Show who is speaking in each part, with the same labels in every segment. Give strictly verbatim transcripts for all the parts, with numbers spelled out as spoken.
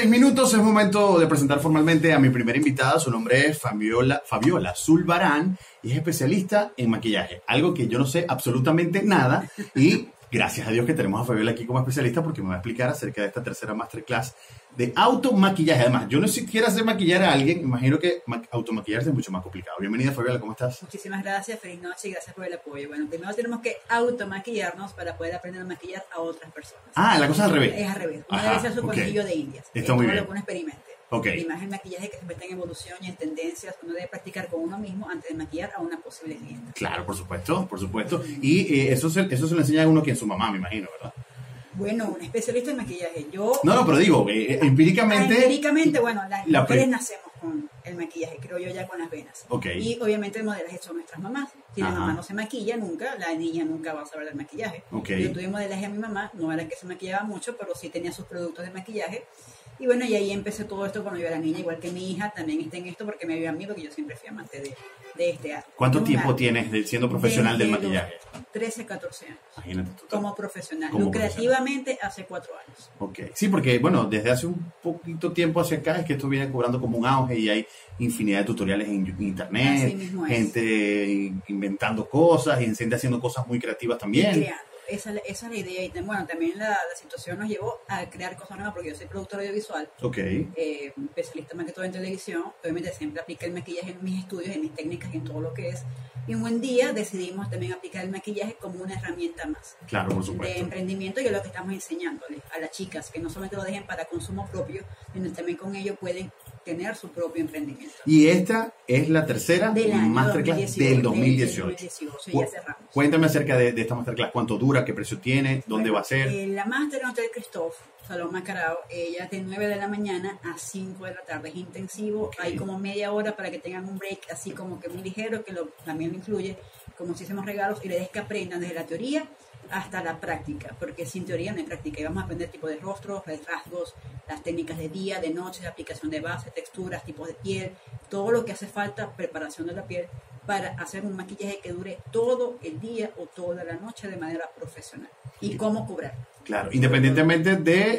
Speaker 1: seis minutos, es momento de presentar formalmente a mi primera invitada. Su nombre es Fabiola, Fabiola Zulbarán y es especialista en maquillaje, algo que yo no sé absolutamente nada, y gracias a Dios que tenemos a Fabiola aquí como especialista porque me va a explicar acerca de esta tercera masterclass de automaquillaje. Además, yo no siquiera sé maquillar a alguien, imagino que automaquillarse es mucho más complicado. Bienvenida, Fabiola, ¿cómo estás?
Speaker 2: Muchísimas gracias, feliz noche y gracias por el apoyo. Bueno, primero tenemos que automaquillarnos para poder aprender a maquillar a otras personas.
Speaker 1: Ah, la cosa es al revés.
Speaker 2: Es al revés. Uno
Speaker 1: Ajá,
Speaker 2: debe ser su
Speaker 1: okay.
Speaker 2: conejillo de indias.
Speaker 1: Está
Speaker 2: es
Speaker 1: muy
Speaker 2: todo
Speaker 1: bien.
Speaker 2: lo que uno experimente.
Speaker 1: Okay.
Speaker 2: Y más el maquillaje que siempre está en evolución y en tendencias, uno debe practicar con uno mismo antes de maquillar a una posible clienta.
Speaker 1: Claro, por supuesto, por supuesto. Y eh, eso, se, eso se lo enseña a uno que en su mamá, me imagino, ¿verdad?
Speaker 2: Bueno, un especialista en maquillaje. Yo...
Speaker 1: No, no, pero digo, eh, empíricamente...
Speaker 2: Ah, empíricamente, bueno, las
Speaker 1: la
Speaker 2: mujeres
Speaker 1: pre...
Speaker 2: nacemos con el maquillaje, creo yo, ya con las venas.
Speaker 1: Okay.
Speaker 2: Y obviamente el modelaje son nuestras mamás. Si
Speaker 1: Ajá.
Speaker 2: la mamá no se maquilla nunca, la niña nunca va a saber del maquillaje.
Speaker 1: Okay.
Speaker 2: Yo tuve modelaje a mi mamá, no era que se maquillaba mucho, pero sí tenía sus productos de maquillaje. Y bueno, y ahí empecé todo esto cuando yo era niña, igual que mi hija también está en esto porque me vio a mí, porque yo siempre fui amante de, de este arte.
Speaker 1: ¿Cuánto
Speaker 2: Un
Speaker 1: tiempo
Speaker 2: arte.
Speaker 1: tienes de, siendo profesional
Speaker 2: Desde
Speaker 1: del maquillaje?
Speaker 2: trece, catorce años.
Speaker 1: Imagínate tú.
Speaker 2: Como profesional.
Speaker 1: Como
Speaker 2: Lucrativamente hace cuatro años.
Speaker 1: Ok. Sí, porque bueno, desde hace un poquito tiempo hacia acá es que esto viene cobrando como un auge y hay infinidad de tutoriales en internet,
Speaker 2: Así mismo es.
Speaker 1: gente inventando cosas y gente haciendo cosas muy creativas también.
Speaker 2: Y creando. Esa, esa es la idea. Y bueno, también la, la situación nos llevó a crear cosas nuevas porque yo soy productor audiovisual,
Speaker 1: Ok.
Speaker 2: eh, especialista más que todo en televisión. Obviamente siempre apliqué el maquillaje en mis estudios, en mis técnicas y en todo lo que es. Y un buen día decidimos también aplicar el maquillaje como una herramienta más
Speaker 1: Claro, por
Speaker 2: de
Speaker 1: supuesto.
Speaker 2: emprendimiento, y es lo que estamos enseñándoles a las chicas, que no solamente lo dejen para consumo propio, sino también con ello pueden tener su propio emprendimiento.
Speaker 1: Y esta es la tercera
Speaker 2: Del año
Speaker 1: masterclass
Speaker 2: dos mil dieciocho,
Speaker 1: del dos mil
Speaker 2: del
Speaker 1: dieciocho.
Speaker 2: dos mil dieciocho, ya cerramos.
Speaker 1: Cuéntame acerca de, de esta masterclass, cuánto dura, qué precio tiene, dónde
Speaker 2: Bueno,
Speaker 1: va a ser.
Speaker 2: Eh, la máster en Hotel Christophe, Salón Macarao, ella de nueve de la mañana a cinco de la tarde, es intensivo.
Speaker 1: Okay.
Speaker 2: Hay como media hora para que tengan un break así como que muy ligero, que lo, también lo incluye, como muchísimos regalos, y la idea es que aprendan desde la teoría hasta la práctica, porque sin teoría no hay práctica, y vamos a aprender tipo de rostros, de rasgos, las técnicas de día, de noche, de aplicación de base, texturas, tipos de piel, todo lo que hace falta, preparación de la piel, para hacer un maquillaje que dure todo el día o toda la noche de manera profesional. Y cómo cobrar.
Speaker 1: Claro, independientemente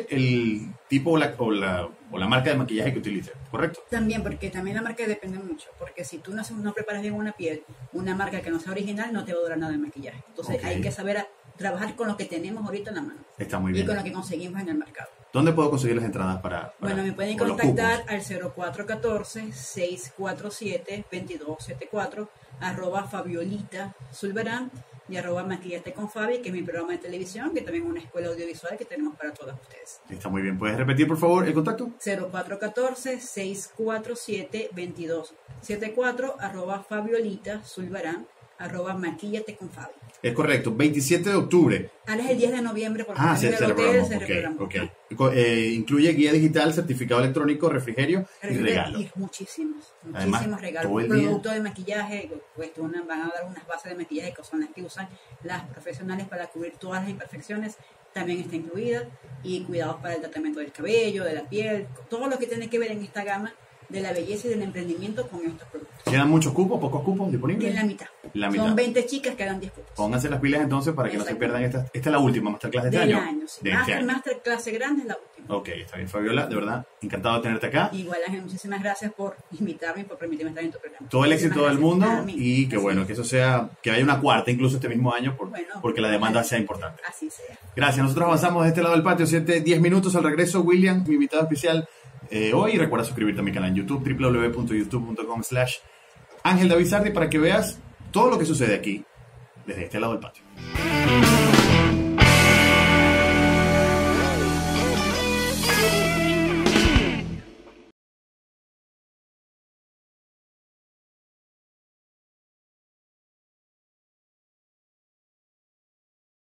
Speaker 1: del tipo o la, o, la, o la marca de maquillaje que utilices, ¿correcto?
Speaker 2: También, porque también la marca depende mucho, porque si tú no, no preparas bien una piel, una marca que no sea original, no te va a durar nada el maquillaje. Entonces
Speaker 1: Okay.
Speaker 2: hay que saber a, trabajar con lo que tenemos ahorita en la mano.
Speaker 1: Está muy
Speaker 2: Y
Speaker 1: bien.
Speaker 2: con lo que conseguimos en el mercado.
Speaker 1: ¿Dónde puedo conseguir las entradas para, para
Speaker 2: Bueno, me pueden
Speaker 1: por los
Speaker 2: contactar
Speaker 1: cupos?
Speaker 2: al cero cuatro uno cuatro, seis cuatro siete, dos dos siete cuatro, arroba Fabiolita Zulbarán y arroba Maquillate con Fabi, que es mi programa de televisión, que también es una escuela audiovisual que tenemos para todas ustedes.
Speaker 1: Está muy bien. ¿Puedes repetir, por favor, el contacto?
Speaker 2: cero cuatro uno cuatro, seis cuatro siete, dos dos siete cuatro, arroba Fabiolita Zulbarán, arroba Maquillate con Fabi.
Speaker 1: Es correcto, veintisiete de octubre.
Speaker 2: Ahora es el diez de noviembre, porque
Speaker 1: Ah,
Speaker 2: el
Speaker 1: se, se
Speaker 2: hotel
Speaker 1: reprogramó.
Speaker 2: se
Speaker 1: Ok,
Speaker 2: reprogramó.
Speaker 1: ok. Co- eh, incluye guía digital, certificado electrónico, refrigerio y regalo.
Speaker 2: Y muchísimos,
Speaker 1: Además,
Speaker 2: muchísimos regalos.
Speaker 1: todo el día.
Speaker 2: Productos de maquillaje, pues una, van a dar unas bases de maquillaje que son las que usan las profesionales para cubrir todas las imperfecciones. También está incluida. Y cuidados para el tratamiento del cabello, de la piel, todo lo que tiene que ver en esta gama de la belleza y del emprendimiento con estos productos.
Speaker 1: ¿Quedan muchos cupos, pocos cupos disponibles?
Speaker 2: En la mitad.
Speaker 1: La mitad.
Speaker 2: Son veinte chicas, quedan diez cupos.
Speaker 1: Pónganse las pilas entonces para que no se
Speaker 2: Exacto.
Speaker 1: pierdan esta. Esta es la última masterclass de este
Speaker 2: Del
Speaker 1: año.
Speaker 2: año, sí.
Speaker 1: De este
Speaker 2: Master,
Speaker 1: año.
Speaker 2: master clase grande es la última.
Speaker 1: Ok, está bien, Fabiola, de verdad, encantado de tenerte acá.
Speaker 2: Igual, Ángel, muchísimas gracias por invitarme y por permitirme estar en tu programa.
Speaker 1: Todo el éxito
Speaker 2: Muchísimas
Speaker 1: del
Speaker 2: gracias.
Speaker 1: mundo
Speaker 2: Amén.
Speaker 1: y que
Speaker 2: Así
Speaker 1: bueno,
Speaker 2: es.
Speaker 1: que eso sea, que haya una cuarta incluso este mismo año por,
Speaker 2: Bueno,
Speaker 1: porque la demanda
Speaker 2: así-
Speaker 1: sea importante.
Speaker 2: Así sea.
Speaker 1: Gracias, nosotros avanzamos de este lado del patio, siete, diez minutos al regreso. William, mi invitado especial eh, hoy. Recuerda suscribirte a mi canal en YouTube, w w w punto youtube punto com slash Ángel David Sardi, para que veas todo lo que sucede aquí desde este lado del patio.